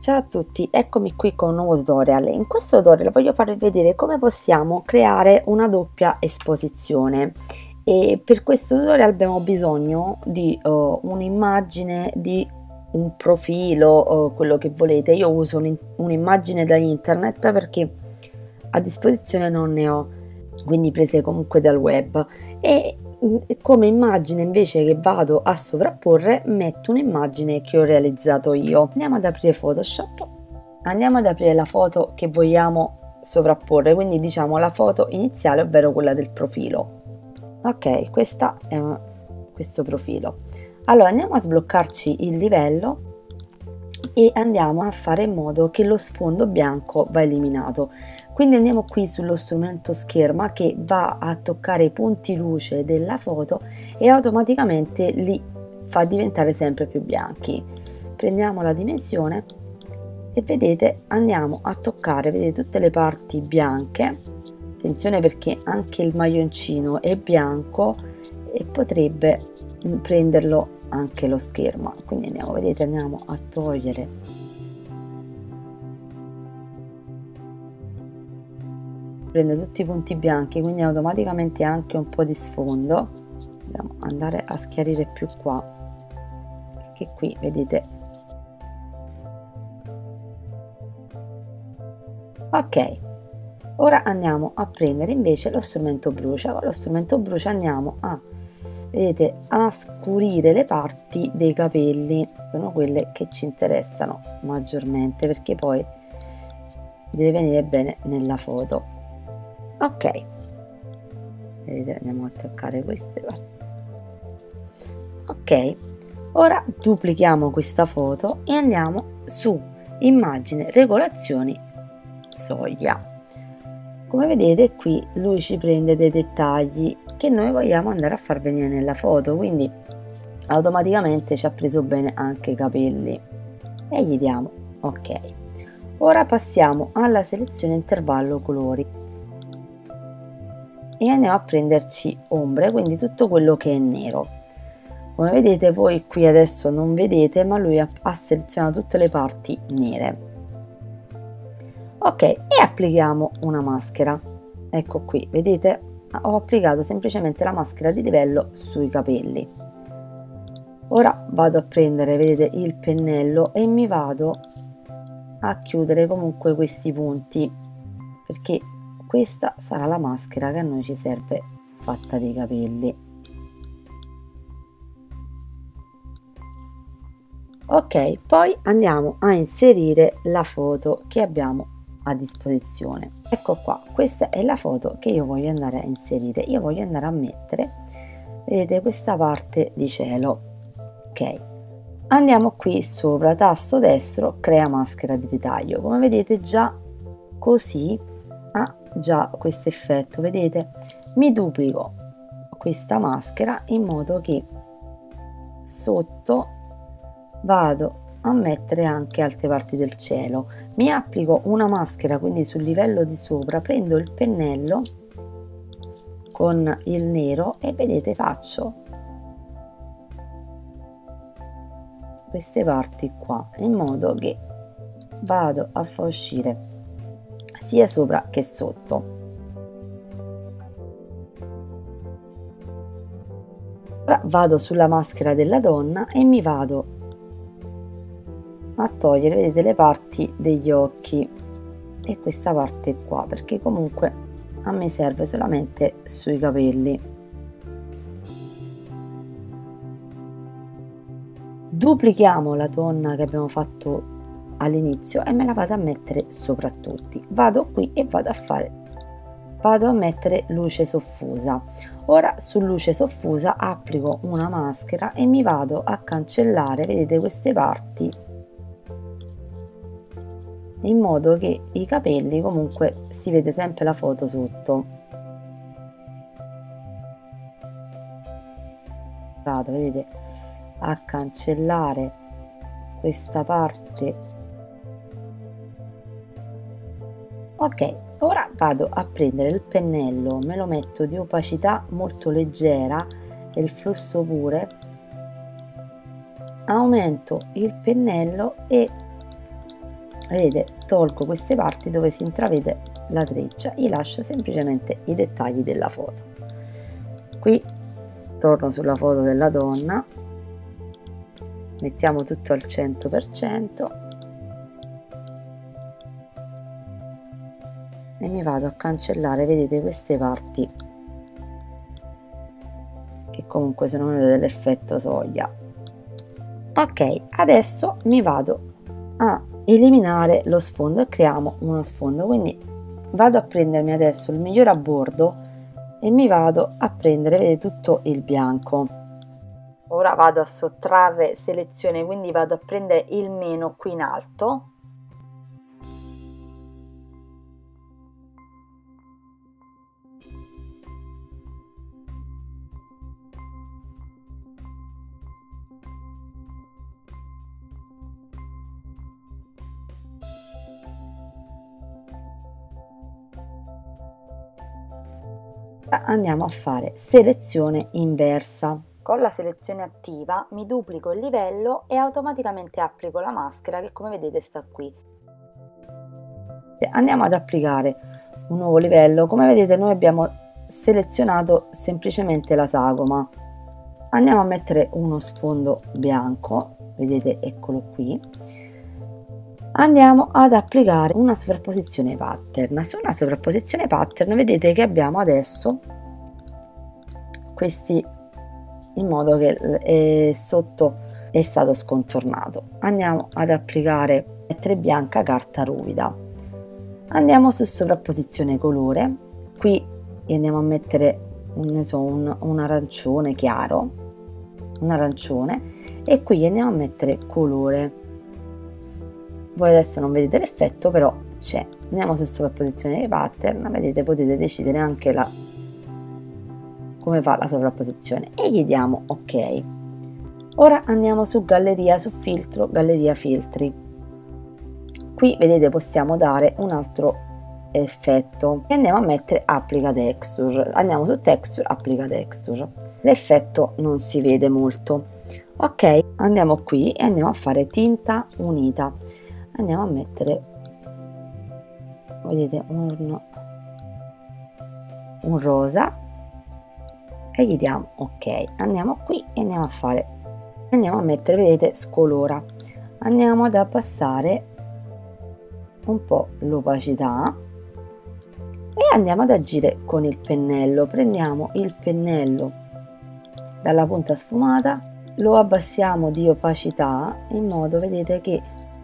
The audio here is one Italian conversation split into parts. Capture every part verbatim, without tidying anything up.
Ciao a tutti, eccomi qui con un nuovo tutorial. In questo tutorial voglio farvi vedere come possiamo creare una doppia esposizione e per questo tutorial abbiamo bisogno di uh, un'immagine, di un profilo, uh, quello che volete. Io uso un'immagine da internet perché a disposizione non ne ho, quindi prese comunque dal web, e come immagine invece che vado a sovrapporre metto un'immagine che ho realizzato io. Andiamo ad aprire Photoshop, andiamo ad aprire la foto che vogliamo sovrapporre, quindi diciamo la foto iniziale, ovvero quella del profilo. Ok, questa è questo profilo. Allora andiamo a sbloccarci il livello e andiamo a fare in modo che lo sfondo bianco va eliminato. Quindi andiamo qui sullo strumento scherma che va a toccare i punti luce della foto e automaticamente li fa diventare sempre più bianchi. Prendiamo la dimensione e vedete, andiamo a toccare, vedete, tutte le parti bianche. Attenzione perché anche il maglioncino è bianco e potrebbe prenderlo anche lo schermo. Quindi andiamo, vedete, andiamo a togliere prende tutti i punti bianchi, quindi automaticamente anche un po' di sfondo. Dobbiamo andare a schiarire più qua, perché qui vedete. Ok, ora andiamo a prendere invece lo strumento brucia. Con lo strumento brucia andiamo a, vedete, a scurire le parti dei capelli, sono quelle che ci interessano maggiormente perché poi deve venire bene nella foto. Ok, vedete, andiamo a toccare queste parti. Ok, ora duplichiamo questa foto e andiamo su immagine, regolazioni, soglia. Come vedete qui lui ci prende dei dettagli che noi vogliamo andare a far venire nella foto, quindi automaticamente ci ha preso bene anche i capelli e gli diamo ok. Ora passiamo alla selezione intervallo colori e andiamo a prenderci ombre, quindi tutto quello che è nero. Come vedete voi qui adesso non vedete, ma lui ha, ha selezionato tutte le parti nere. Ok, e applichiamo una maschera. Ecco qui, vedete, ho applicato semplicemente la maschera di livello sui capelli. Ora vado a prendere, vedete, il pennello e mi vado a chiudere comunque questi punti, perché questa sarà la maschera che a noi ci serve fatta dei capelli. Ok, poi andiamo a inserire la foto che abbiamo a disposizione. Ecco qua, questa è la foto che io voglio andare a inserire. Io voglio andare a mettere, vedete, questa parte di cielo. Ok, andiamo qui sopra, tasto destro, crea maschera di ritaglio. Come vedete già così ha già questo effetto, vedete, mi duplico questa maschera in modo che sotto vado a mettere anche altre parti del cielo. Mi applico una maschera quindi sul livello di sopra, prendo il pennello con il nero e vedete faccio queste parti qua in modo che vado a far uscire sia sopra che sotto. Ora vado sulla maschera della donna e mi vado a togliere, vedete, le parti degli occhi e questa parte qua, perché comunque a me serve solamente sui capelli. Duplichiamo la donna che abbiamo fatto all'inizio e me la vado a mettere sopra tutti. Vado qui e vado a fare vado a mettere luce soffusa. Ora su luce soffusa applico una maschera e mi vado a cancellare, vedete, queste parti in modo che i capelli comunque si vede sempre la foto sotto. Vado, vedete, a cancellare questa parte. Ok, ora vado a prendere il pennello, me lo metto di opacità molto leggera e il flusso pure, aumento il pennello e vedete, tolgo queste parti dove si intravede la treccia, gli lascio semplicemente i dettagli della foto. Qui torno sulla foto della donna, mettiamo tutto al cento per cento e mi vado a cancellare, vedete, queste parti che comunque sono dell'effetto soglia. Ok, adesso mi vado a eliminare lo sfondo e creiamo uno sfondo, quindi vado a prendermi adesso il migliore a bordo e mi vado a prendere, vedete, tutto il bianco. Ora vado a sottrarre selezione, quindi vado a prendere il meno qui in alto andiamo a fare selezione inversa. Con la selezione attiva mi duplico il livello e automaticamente applico la maschera che, come vedete, sta qui. Andiamo ad applicare un nuovo livello. Come vedete, noi abbiamo selezionato semplicemente la sagoma. Andiamo a mettere uno sfondo bianco, vedete, eccolo qui. Andiamo ad applicare una sovrapposizione pattern. Su una sovrapposizione pattern vedete che abbiamo adesso questi, in modo che eh, sotto è stato scontornato. Andiamo ad applicare lettere bianca, carta ruvida. Andiamo su sovrapposizione colore, qui andiamo a mettere ne so, un, un arancione chiaro, un arancione, e qui andiamo a mettere colore. Voi adesso non vedete l'effetto, però c'è. Andiamo su sovrapposizione dei pattern, vedete, potete decidere anche la, come fa la sovrapposizione, e gli diamo ok. Ora andiamo su galleria, su filtro, galleria filtri. Qui vedete possiamo dare un altro effetto e andiamo a mettere applica texture. Andiamo su texture, applica texture. L'effetto non si vede molto. Ok, andiamo qui e andiamo a fare tinta unita. Andiamo a mettere, vedete, un, un rosa e gli diamo ok. Andiamo qui e andiamo a fare, andiamo a mettere, vedete, scolora. Andiamo ad abbassare un po' l'opacità e andiamo ad agire con il pennello. Prendiamo il pennello dalla punta sfumata, lo abbassiamo di opacità in modo, vedete, che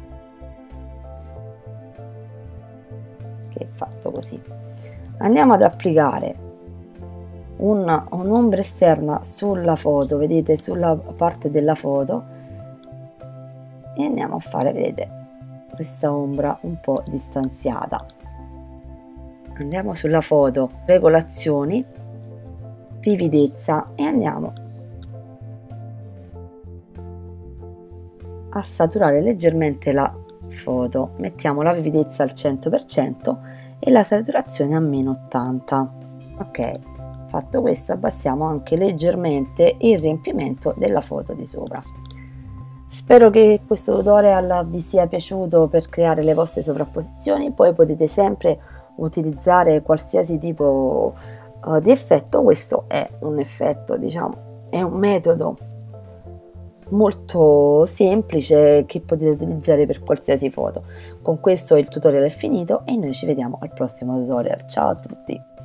che è fatto così. Andiamo ad applicare un'ombra esterna sulla foto, vedete, sulla parte della foto, e andiamo a fare, vedete, questa ombra un po' distanziata. Andiamo sulla foto, regolazioni, vividezza, e andiamo a saturare leggermente la foto. Mettiamo la vividezza al cento per cento e la saturazione a meno ottanta. Ok, fatto questo abbassiamo anche leggermente il riempimento della foto di sopra. Spero che questo tutorial vi sia piaciuto per creare le vostre sovrapposizioni. Poi potete sempre utilizzare qualsiasi tipo uh, di effetto. Questo è un effetto, diciamo, è un metodo molto semplice che potete utilizzare per qualsiasi foto. Con questo il tutorial è finito e noi ci vediamo al prossimo tutorial. Ciao a tutti!